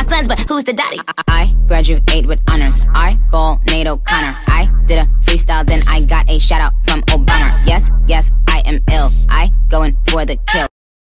sons, but who's the daddy? I graduate with honors. I ball Nate O'Connor. I did a freestyle, then I got a shout out from Obama. Yes, yes, I am ill. I going for the kill.